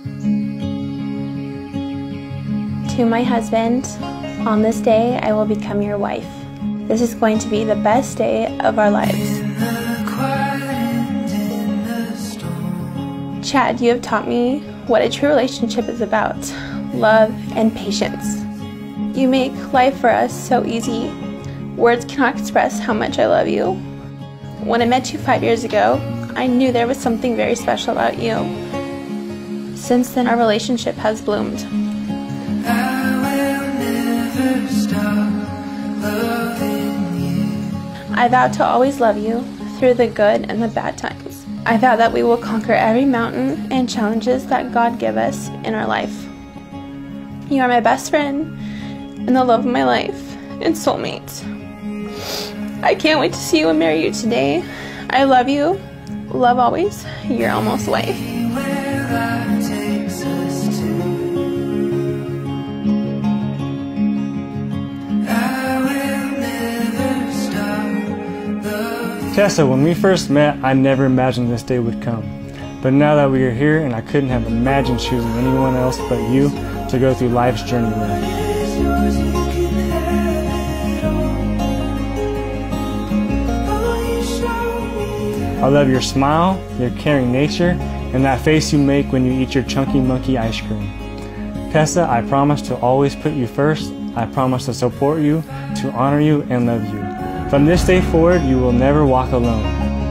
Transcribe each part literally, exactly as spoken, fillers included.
To my husband, on this day I will become your wife. This is going to be the best day of our lives. Chad, you have taught me what a true relationship is about, love and patience. You make life for us so easy. Words cannot express how much I love you. When I met you five years ago, I knew there was something very special about you. Since then, our relationship has bloomed. I will never stop loving you. I vow to always love you through the good and the bad times. I vow that we will conquer every mountain and challenges that God give us in our life. You are my best friend and the love of my life and soulmate. I can't wait to see you and marry you today. I love you. Love always. Your almost wife. Tessa, when we first met, I never imagined this day would come. But now that we are here, and I couldn't have imagined choosing anyone else but you to go through life's journey with. I love your smile, your caring nature, and that face you make when you eat your Chunky Monkey ice cream. Tessa, I promise to always put you first. I promise to support you, to honor you, and love you. From this day forward, you will never walk alone.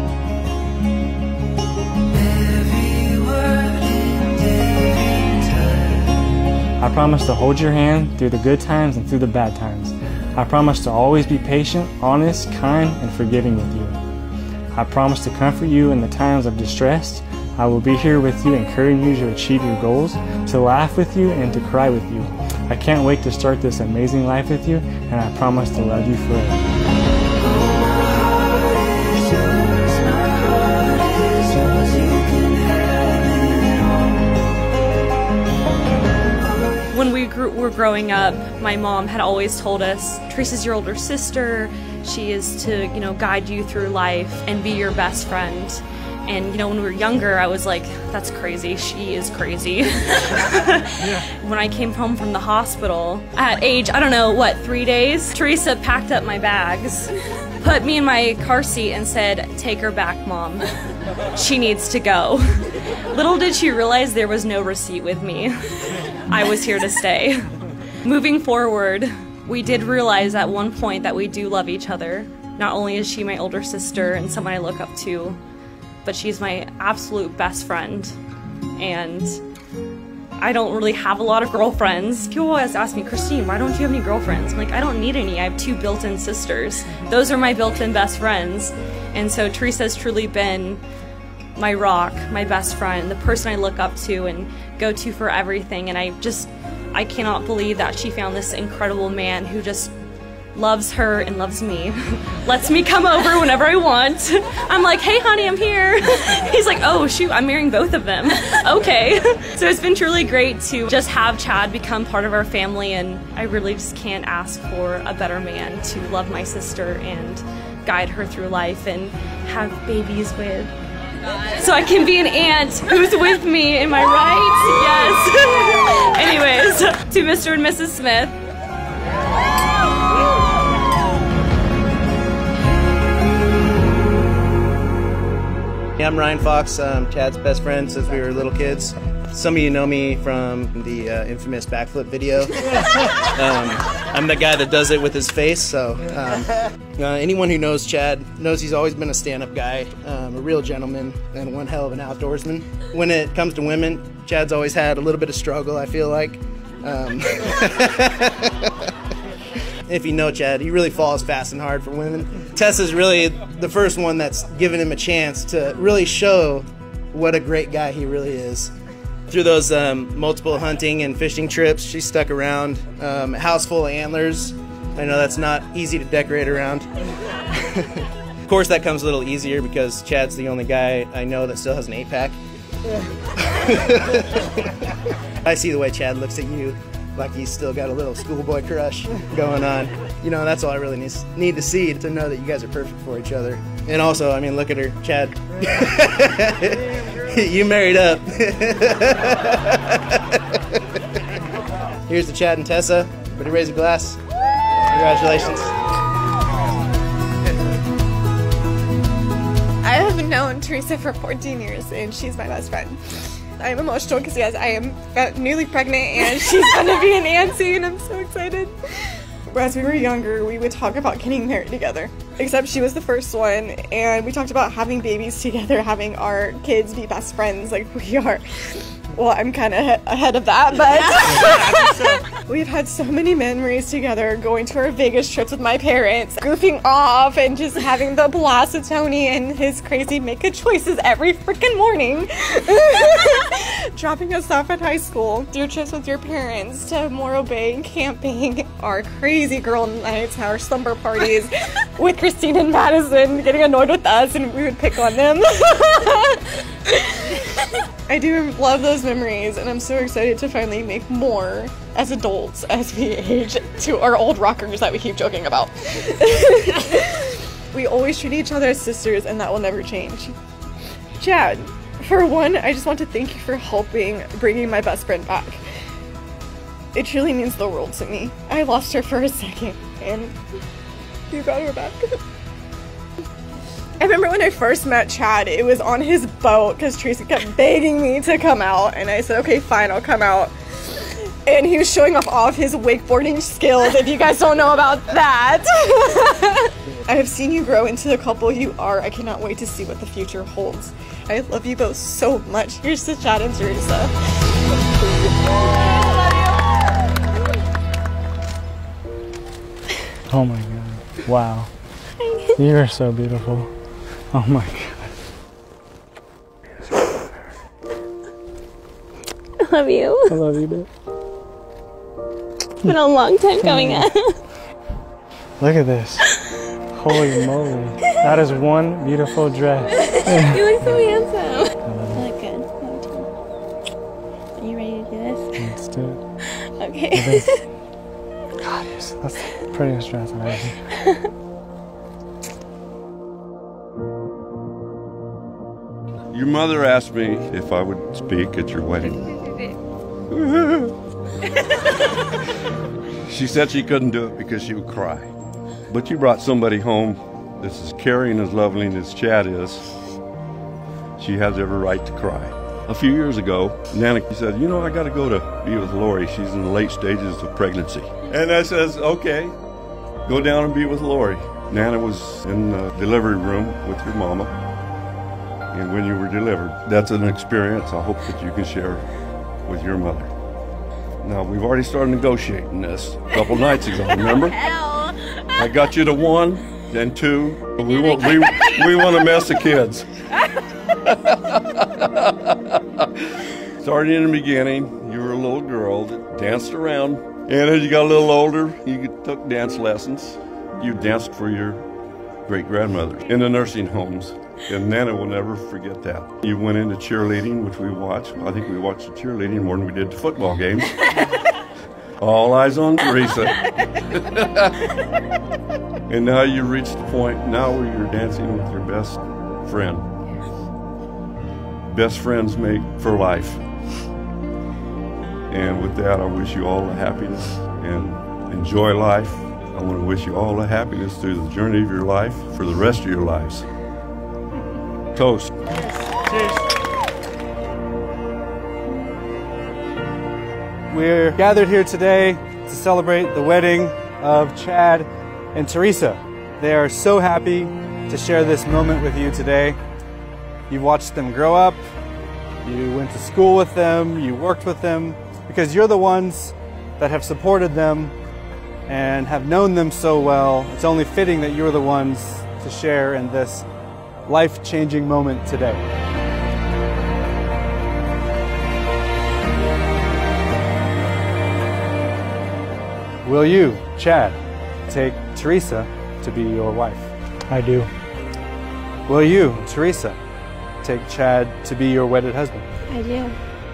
I promise to hold your hand through the good times and through the bad times. I promise to always be patient, honest, kind, and forgiving with you. I promise to comfort you in the times of distress. I will be here with you, encouraging you to achieve your goals, to laugh with you, and to cry with you. I can't wait to start this amazing life with you, and I promise to love you forever. When we grew, were growing up, my mom had always told us, Teresa's your older sister. She is to, you know, guide you through life and be your best friend. And, you know, when we were younger, I was like, that's crazy. She is crazy. Yeah. When I came home from the hospital, at age, I don't know, what, three days, Teresa packed up my bags, put me in my car seat and said, take her back, Mom. She needs to go. Little did she realize there was no receipt with me. I was here to stay. Moving forward, we did realize at one point that we do love each other. Not only is she my older sister and someone I look up to, but she's my absolute best friend. And I don't really have a lot of girlfriends. People always ask me, Christine, why don't you have any girlfriends? I'm like, I don't need any. I have two built-in sisters. Those are my built-in best friends. And so Teresa has truly been my rock, my best friend, the person I look up to and go to for everything. And I just, I cannot believe that she found this incredible man who just loves her and loves me. Lets me come over whenever I want. I'm like, hey honey, I'm here. He's like, oh shoot, I'm marrying both of them. Okay. So it's been truly great to just have Chad become part of our family, and I really just can't ask for a better man to love my sister and guide her through life and have babies with. So I can be an aunt who's with me, am I right? Yes. Anyways, to Mister and Missus Smith. I'm Ryan Fox. I'm Chad's best friend since we were little kids. Some of you know me from the uh, infamous backflip video. um, I'm the guy that does it with his face, so um, uh, anyone who knows Chad knows he's always been a stand-up guy, um, a real gentleman, and one hell of an outdoorsman. When it comes to women, Chad's always had a little bit of struggle, I feel like. Um, if you know Chad, he really falls fast and hard for women. Tessa's really the first one that's given him a chance to really show what a great guy he really is. Through those um, multiple hunting and fishing trips, she stuck around. Um, a house full of antlers. I know that's not easy to decorate around. Of course, that comes a little easier because Chad's the only guy I know that still has an eight pack. I see the way Chad looks at you, like he's still got a little schoolboy crush going on. You know, that's all I really need, need to see to know that you guys are perfect for each other. And also, I mean, look at her, Chad. You married up. Here's to Chad and Tessa. Everybody raise a glass. Congratulations. I have known Teresa for fourteen years, and she's my best friend. I am emotional because, yes, I am newly pregnant, and she's going to be an auntie, and I'm so excited. As we were younger, we would talk about getting married together, except she was the first one, and we talked about having babies together, having our kids be best friends like we are. Well, I'm kind of ahead of that, but we've had so many memories together, going to our Vegas trips with my parents, goofing off, and just having the blast with Tony and his crazy make-good choices every freaking morning. Dropping us off at high school, through trips with your parents to Morro Bay camping, our crazy girl nights, our slumber parties with Christine and Madison getting annoyed with us, and we would pick on them. I do love those memories, and I'm so excited to finally make more as adults as we age to our old rockers that we keep joking about. We always treat each other as sisters, and that will never change. Chad, for one, I just want to thank you for helping bringing my best friend back. It truly means the world to me. I lost her for a second, and you got her back. I remember when I first met Chad, it was on his boat because Teresa kept begging me to come out, and I said, okay, fine, I'll come out. And he was showing off all of his wakeboarding skills, if you guys don't know about that. I have seen you grow into the couple you are. I cannot wait to see what the future holds. I love you both so much. Here's to Chad and Teresa. Oh my God. Wow. You are so beautiful. Oh my God. I love you. I love you, babe. It's been a long time coming up. Look at this. Holy moly. That is one beautiful dress. You look so handsome. I look good. Are you ready to do this? Let's do it. Okay. God, yes, that's the prettiest dress I've ever seen. Your mother asked me if I would speak at your wedding. She said she couldn't do it because she would cry. But you brought somebody home that's as caring, as loving as Chad is. She has every right to cry. A few years ago, Nana said, you know, I got to go to be with Lori. She's in the late stages of pregnancy. And I says, okay, go down and be with Lori. Nana was in the delivery room with your mama. And when you were delivered, that's an experience I hope that you can share with your mother. Now, we've already started negotiating this a couple nights ago, remember? I got you to one, then two. But we won't, we, we want to mess the kids. Starting in the beginning, you were a little girl that danced around. And as you got a little older, you took dance lessons. You danced for your great-grandmother in the nursing homes. And Nana will never forget that. You went into cheerleading, which we watched. I think we watched the cheerleading more than we did the football games. All eyes on Teresa. And now you reached the point now where you're dancing with your best friend. Best friends make for life. And with that, I wish you all the happiness and enjoy life. I want to wish you all the happiness through the journey of your life for the rest of your lives. Toast. Cheers. We're gathered here today to celebrate the wedding of Chad and Teresa. They are so happy to share this moment with you today. You've watched them grow up, you went to school with them, you worked with them, because you're the ones that have supported them and have known them so well. It's only fitting that you're the ones to share in this life-changing moment today. Will you, Chad, take Teresa to be your wife? I do. Will you, Teresa, take Chad to be your wedded husband? I do.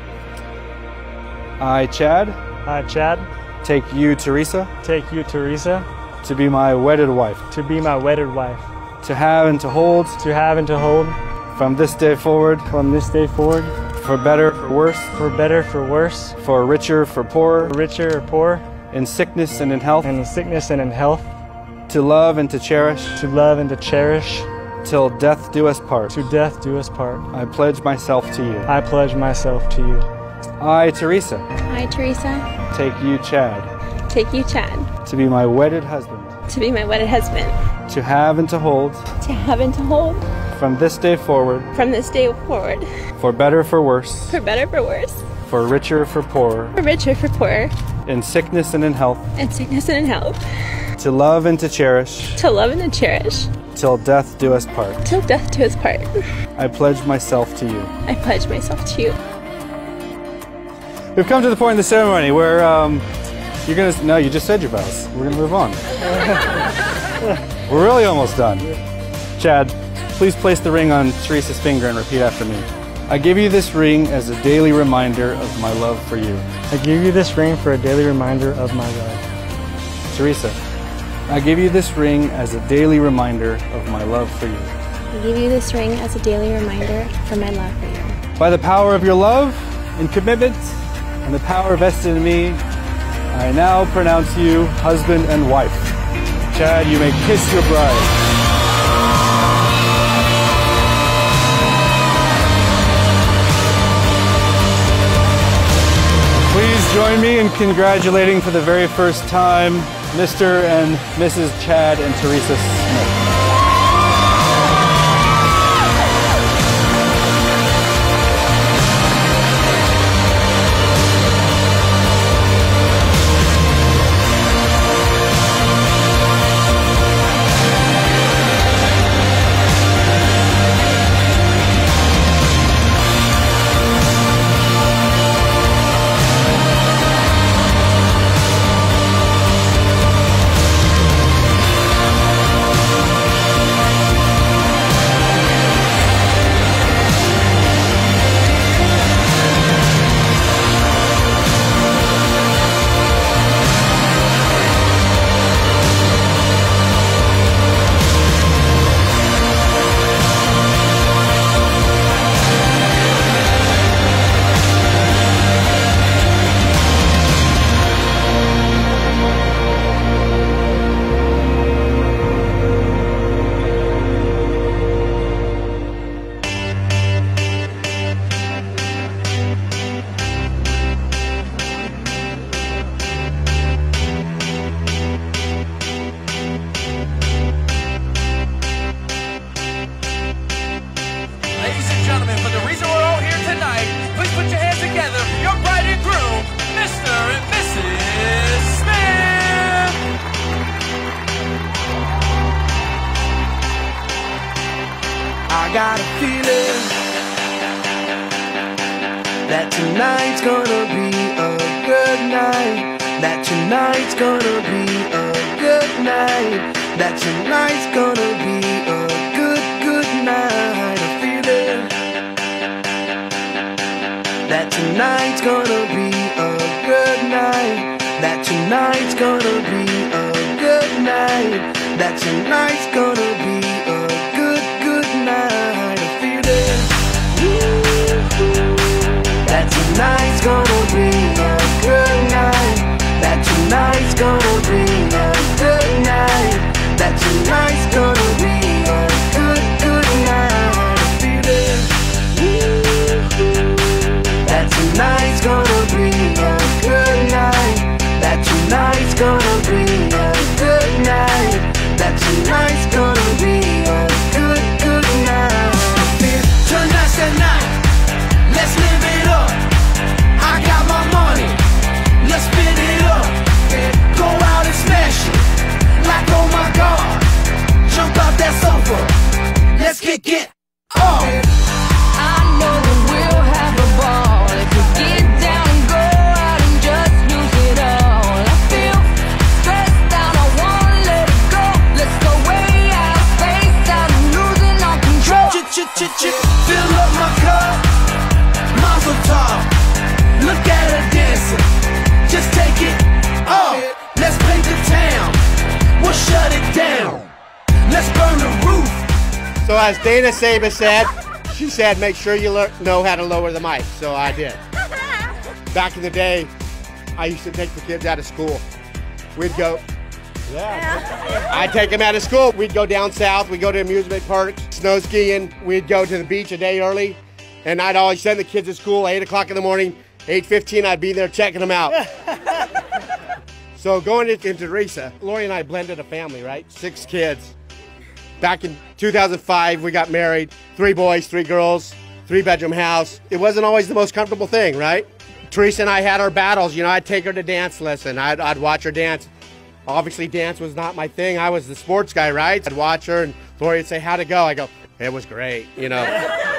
I, Chad, I, Chad, take you, Teresa, take you, Teresa, to be my wedded wife, to be my wedded wife, to have and to hold, to have and to hold, From this day forward, from this day forward, for better, for worse, for better, for worse, for richer, for poorer, for richer or poor, in sickness and in health, and in sickness and in health, to love and to cherish, to love and to cherish, till death do us part. to death do us part. I pledge myself to you. I pledge myself to you. I, Teresa, I, Teresa, take you, Chad, take you, Chad, to be my wedded husband, to be my wedded husband, to have and to hold, to have and to hold, from this day forward, from this day forward, for better, for worse, for better, for worse, for richer, for poorer, for richer, for poorer, in sickness and in health, in sickness and in health, to love and to cherish, to love and to cherish, till death do us part. till death do us part. I pledge myself to you. I pledge myself to you. We've come to the point in the ceremony where um, you're gonna, no, you just said your vows. We're gonna move on. We're really almost done. Chad, please place the ring on Teresa's finger and repeat after me. I give you this ring as a daily reminder of my love for you. I give you this ring for a daily reminder of my love. Teresa, I give you this ring as a daily reminder of my love for you. I give you this ring as a daily reminder for my love for you. By the power of your love and commitment and the power vested in me, I now pronounce you husband and wife. Chad, you may kiss your bride. Please join me in congratulating for the very first time Mister and Missus Chad and Teresa Smith. I got a feeling that tonight's gonna be a good night. That tonight's gonna be a good night. That tonight's gonna be a good, good night. A feeling that tonight's gonna be a good night. That tonight's gonna be a good night. That tonight's gonna be a good, good night. A feeling that tonight's gonna be a good night. That tonight's gonna be a good night. That tonight's gonna be a good, good night. A feeling that tonight's gonna be a good night. That tonight's gonna be a good night. That tonight's gonna be a good, good night. Tonight's the night, let's live it up. I got my money, let's spin it up. Go out and smash it, like oh my god. Jump out that sofa, let's kick it off. I know that we'll have a ball if we get down and go out and just lose it all. I feel stressed out, I wanna let it go. Let's go way out, spaced out, and losing all control. Fill up my cup, Mazel tov. Look at her dancing, just take it off. Let's paint the town, we'll shut it down. Let's burn the roof. So as Dana Saba said, She said, make sure you lear- know how to lower the mic, so I did. Back in the day, I used to take the kids out of school. We'd go, yeah. I'd take them out of school. We'd go down south. We'd go to amusement parks, snow skiing. We'd go to the beach a day early. And I'd always send the kids to school eight o'clock in the morning. eight fifteen, I'd be there checking them out. So going into, into Teresa, Lori and I blended a family, right? Six kids. Back in two thousand five, we got married. Three boys, three girls, three bedroom house. It wasn't always the most comfortable thing, right? Teresa and I had our battles. You know, I'd take her to dance lesson. I'd, I'd watch her dance. Obviously, dance was not my thing. I was the sports guy, right? I'd watch her, and Lori would say, how'd it go? I go, it was great, you know.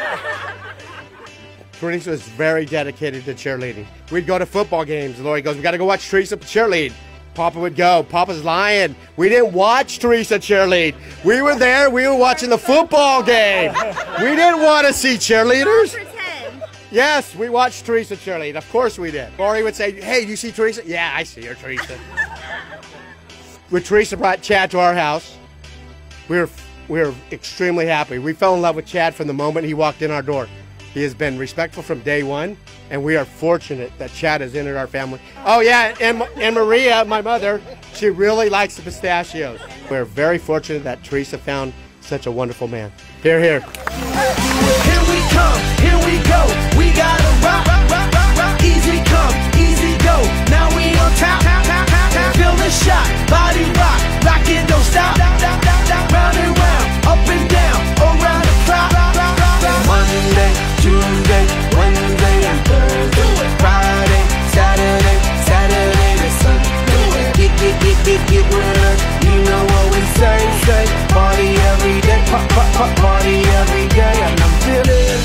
Teresa was very dedicated to cheerleading. We'd go to football games. Lori goes, we got to go watch Teresa cheerlead. Papa would go. Papa's lying. We didn't watch Teresa cheerlead. We were there. We were watching the football game. We didn't want to see cheerleaders. Yes, we watched Teresa cheerlead. Of course we did. Lori would say, hey, do you see Teresa? Yeah, I see her, Teresa. When Teresa brought Chad to our house, we were, we were extremely happy. We fell in love with Chad from the moment he walked in our door. He has been respectful from day one, and we are fortunate that Chad has entered our family. Oh yeah, and, and Maria, my mother, she really likes the pistachios. We're very fortunate that Teresa found such a wonderful man. Here, here. Here we come, here we go. We gotta rock, rock, rock, rock, rock. Easy come, easy go. Now we on top, top, top, top, top. Feel the shot, body rock, rock it, don't stop. Round and round, up and down, around the clock. Monday, Tuesday, Wednesday, and Thursday. Friday, Saturday, Saturday to Sunday. Get, get, get, get, get with us. You know what we say, say. Party every day, pop, pop, pop, party every day. And I'm feeling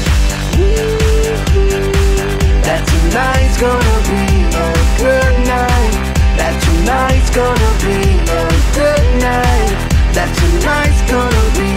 that tonight's gonna be a good night. That tonight's gonna be a good night. That tonight's gonna be